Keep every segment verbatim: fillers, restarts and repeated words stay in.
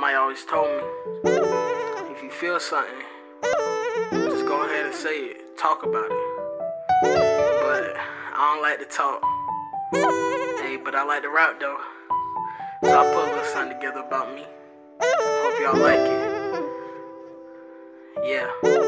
Somebody always told me, if you feel something, just go ahead and say it, talk about it. But I don't like to talk, hey, but I like to rap though. So I put a little something together about me. Hope y'all like it. Yeah.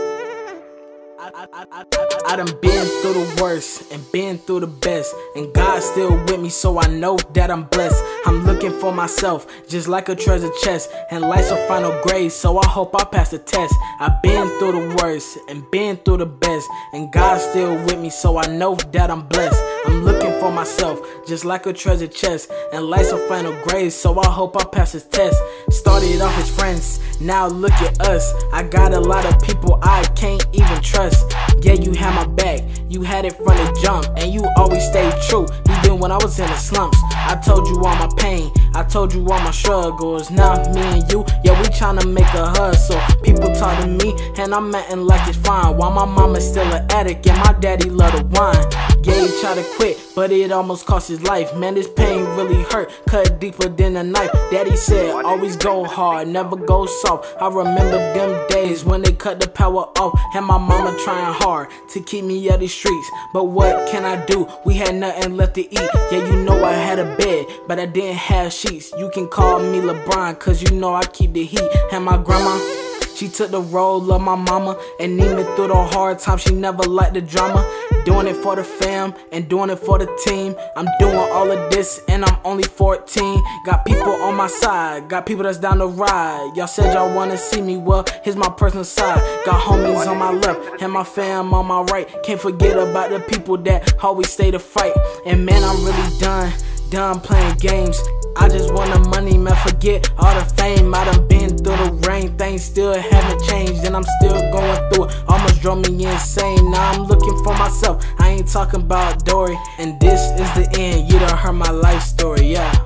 I, I, I, I, I done been through the worst and been through the best, and God's still with me, so I know that I'm blessed. I'm looking for myself just like a treasure chest, and life's a final grade, so I hope I pass the test. I've been through the worst and been through the best, and God's still with me, so I know that I'm blessed. I'm looking for myself just like a treasure chest, and life's a final grade, so I hope I pass the test. Started off as friends, now look at us. I got a lot of people I can't even trust. Yeah, you had my back, you had it from the jump, and you always stayed true, even when I was in the slumps. I told you all my pain, I told you all my struggles. Now me and you, yeah, we tryna make a hustle. People talk to me, and I'm acting like it's fine, while my mama's still an addict, and my daddy love the wine. Yeah, he tried to quit, but it almost cost his life. Man, this pain really hurt, cut deeper than a knife. Daddy said, always go hard, never go soft. I remember them days when they cut the power off, and my mama trying hard to keep me out the streets. But what can I do? We had nothing left to eat. Yeah, you know I had a bed, but I didn't have sheets. You can call me LeBron, cause you know I keep the heat. And my grandma, she took the role of my mama, and even through the hard times, she never liked the drama. Doing it for the fam, and doing it for the team. I'm doing all of this, and I'm only fourteen. Got people on my side, got people that's down the ride. Y'all said y'all wanna see me, well, here's my personal side. Got homies on my left, and my fam on my right. Can't forget about the people that always stay to fight. And man, I'm really done, done playing games. I just want the money, man, forget all the fame. I done been through the rain, things still haven't changed, and I'm still going through it, almost drove me insane. Now I'm looking for myself, I ain't talking about Dory. And this is the end, you done heard my life story, yeah.